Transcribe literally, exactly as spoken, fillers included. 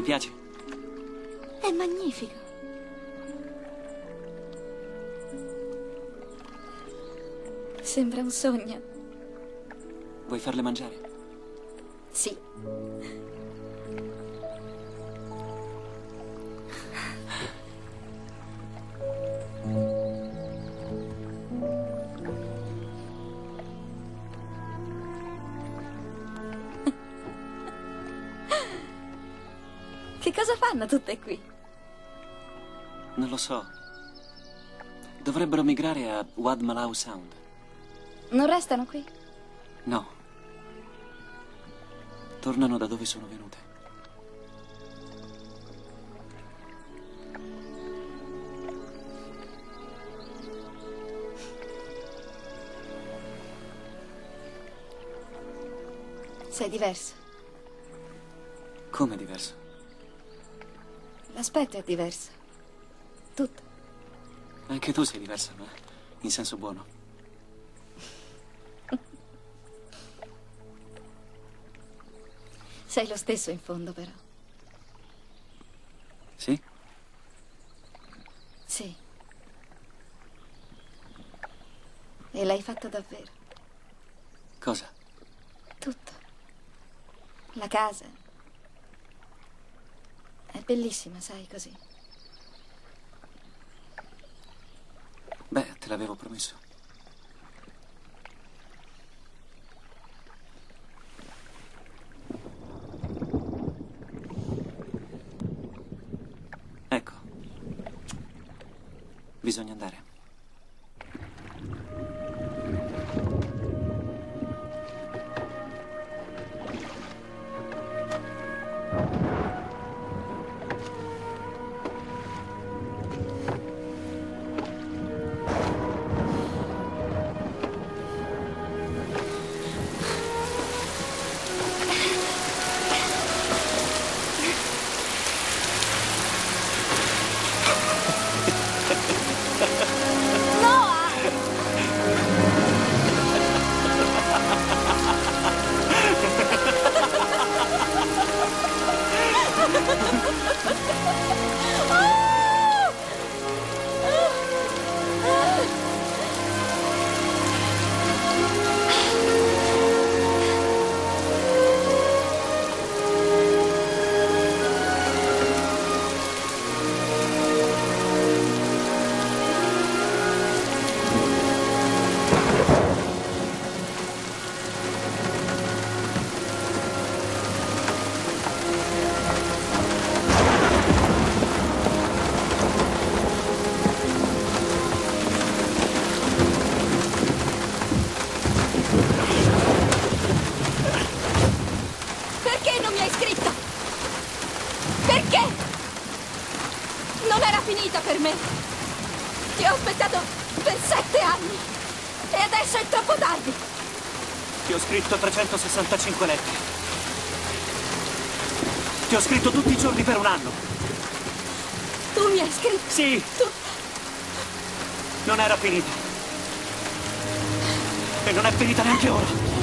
piace? È magnifico. Sembra un sogno. Vuoi farle mangiare? Sì. Che cosa fanno tutte qui? Non lo so. Dovrebbero migrare a Wad Malau Sound. Non restano qui? No. Tornano da dove sono venute. Sei diverso. Come diverso? L'aspetto è diverso. Tutto. Anche tu sei diversa, ma in senso buono. Sei lo stesso in fondo, però. Sì? Sì. E l'hai fatto davvero. Cosa? Tutto. La casa. È bellissima, sai, così. Beh, te l'avevo promesso. Ecco. Bisogna andare. Perché non mi hai scritto? Perché? Non era finita per me. Ti ho aspettato per sette anni. E adesso è troppo tardi. Ti ho scritto trecentosessantacinque lettere. Ti ho scritto tutti i giorni per un anno. Tu mi hai scritto? Sì. Tu... Non era finita. E non è finita neanche ora.